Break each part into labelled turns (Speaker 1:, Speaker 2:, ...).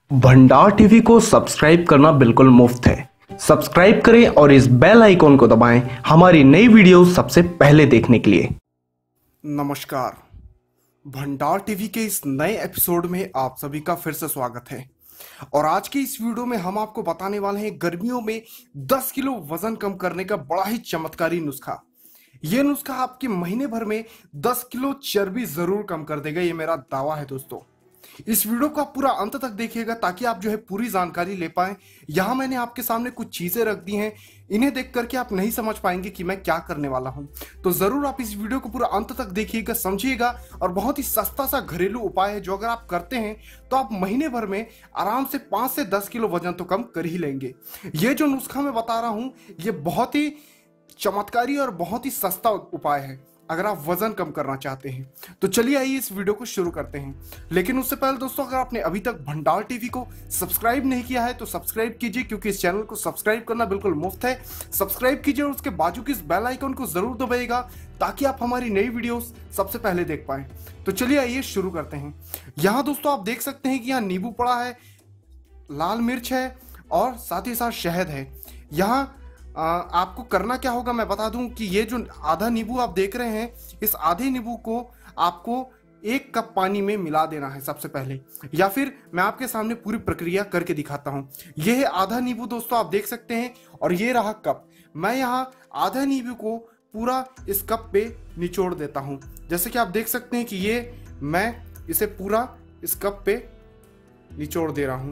Speaker 1: भंडार टीवी को सब्सक्राइब करना बिल्कुल मुफ्त है। सब्सक्राइब करें और इस बेल आइकॉन को दबाएं हमारी नई वीडियो सबसे पहले देखने के लिए।
Speaker 2: नमस्कार, भंडार टीवी के इस नए एपिसोड में आप सभी का फिर से स्वागत है। और आज के इस वीडियो में हम आपको बताने वाले हैं गर्मियों में 10 किलो वजन कम करने का बड़ा ही चमत्कारी नुस्खा। ये नुस्खा आपके महीने भर में 10 किलो चर्बी जरूर कम कर देगा, ये मेरा दावा है दोस्तों। इस वीडियो को आप पूरा अंत तक देखिएगा ताकि आप जो है पूरी जानकारी ले पाएं। यहाँ मैंने आपके सामने कुछ चीजें रख दी हैं, इन्हें देख करके आप नहीं समझ पाएंगे कि मैं क्या करने वाला हूं। तो जरूर आप इस वीडियो को पूरा अंत तक देखिएगा, समझिएगा। और बहुत ही सस्ता सा घरेलू उपाय है जो अगर आप करते हैं तो आप महीने भर में आराम से 5 से 10 किलो वजन तो कम कर ही लेंगे। ये जो नुस्खा मैं बता रहा हूं ये बहुत ही चमत्कारी और बहुत ही सस्ता उपाय है अगर आप वजन कम करना चाहते हैं। तो चलिए आइए इस वीडियो को शुरू करते हैं। लेकिन उससे पहले दोस्तों, अगर आपने अभी तक भंडार टीवी को सब्सक्राइब नहीं किया है तो सब्सक्राइब कीजिए, क्योंकि इस चैनल को सब्सक्राइब करना बिल्कुल मुफ्त है। सब्सक्राइब कीजिए और उसके बाजू की इस बेल आइकन को जरूर दबाइएगा ताकि आप हमारी नई वीडियोस सबसे पहले देख पाएं। तो चलिए आइए शुरू करते हैं। यहाँ दोस्तों आप देख सकते हैं कि यहाँ नींबू पड़ा है, लाल मिर्च है और साथ ही साथ शहद है। यहाँ आपको करना क्या होगा मैं बता दूं कि ये जो आधा नींबू आप देख रहे हैं, इस आधे नींबू को आपको 1 कप पानी में मिला देना है सबसे पहले, या फिर मैं आपके सामने पूरी प्रक्रिया करके दिखाता हूं। ये है आधा नींबू दोस्तों, आप देख सकते हैं, और ये रहा कप। मैं यहाँ आधा नींबू को पूरा इस कप पे निचोड़ देता हूं। जैसे कि आप देख सकते हैं कि ये मैं इसे पूरा इस कप पे निचोड़ दे रहा हूं।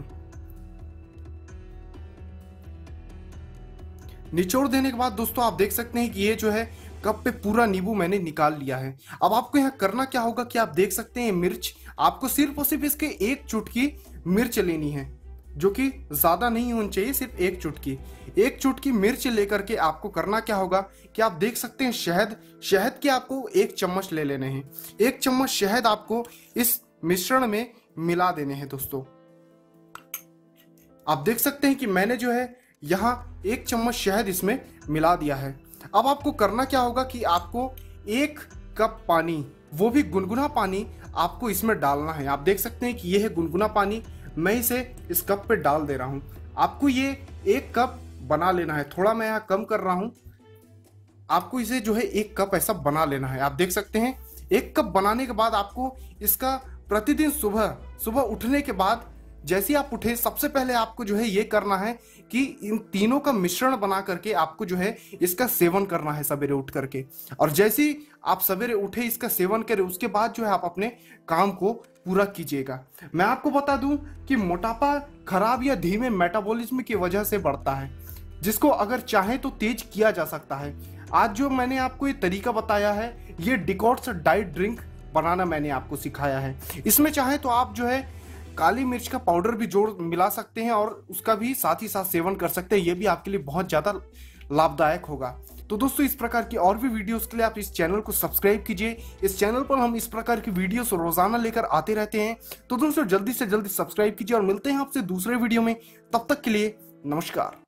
Speaker 2: निचोड़ देने के बाद दोस्तों आप देख सकते हैं कि ये जो है कप पे पूरा नींबू मैंने निकाल लिया है। अब आपको यहाँ करना क्या होगा कि आप देख सकते हैं मिर्च, आपको सिर्फ और सिर्फ इसके 1 चुटकी मिर्च लेनी है, जो कि ज्यादा नहीं होनी चाहिए, सिर्फ 1 चुटकी। 1 चुटकी मिर्च लेकर के आपको करना क्या होगा कि आप देख सकते हैं शहद के आपको 1 चम्मच ले लेने हैं। 1 चम्मच शहद आपको इस मिश्रण में मिला देने हैं दोस्तों। आप देख सकते हैं कि मैंने जो है यहाँ 1 चम्मच शहद इसमें मिला दिया है। अब आपको करना क्या होगा कि आपको 1 कप पानी, वो भी गुनगुना पानी, आपको इसमें डालना है। आप देख सकते हैं कि ये है गुनगुना पानी, मैं इसे इस कप पे डाल दे रहा हूँ। आपको ये 1 कप बना लेना है, थोड़ा मैं यहाँ कम कर रहा हूँ। आपको इसे जो है 1 कप ऐसा बना लेना है। आप देख सकते हैं 1 कप बनाने के बाद आपको इसका प्रतिदिन सुबह उठने के बाद, जैसे आप उठे, सबसे पहले आपको जो है ये करना है कि इन तीनों का मिश्रण बना करके आपको जो है इसका सेवन करना है सवेरे उठ करके। और जैसे ही आप सवेरे उठे इसका सेवन करें, उसके बाद जो है आप अपने काम को पूरा कीजिएगा। मैं आपको बता दूं कि मोटापा खराब या धीमे मेटाबॉलिज्म की वजह से बढ़ता है, जिसको अगर चाहे तो तेज किया जा सकता है। आज जो मैंने आपको ये तरीका बताया है, ये डिकॉट्स डाइट ड्रिंक बनाना मैंने आपको सिखाया है। इसमें चाहे तो आप जो है काली मिर्च का पाउडर भी जोड़ मिला सकते हैं और उसका भी साथ ही साथ सेवन कर सकते हैं। ये भी आपके लिए बहुत ज्यादा लाभदायक होगा। तो दोस्तों इस प्रकार की और भी वीडियोस के लिए आप इस चैनल को सब्सक्राइब कीजिए। इस चैनल पर हम इस प्रकार की वीडियोस रोजाना लेकर आते रहते हैं। तो दोस्तों जल्दी से जल्दी सब्सक्राइब कीजिए और मिलते हैं आपसे दूसरे वीडियो में। तब तक के लिए नमस्कार।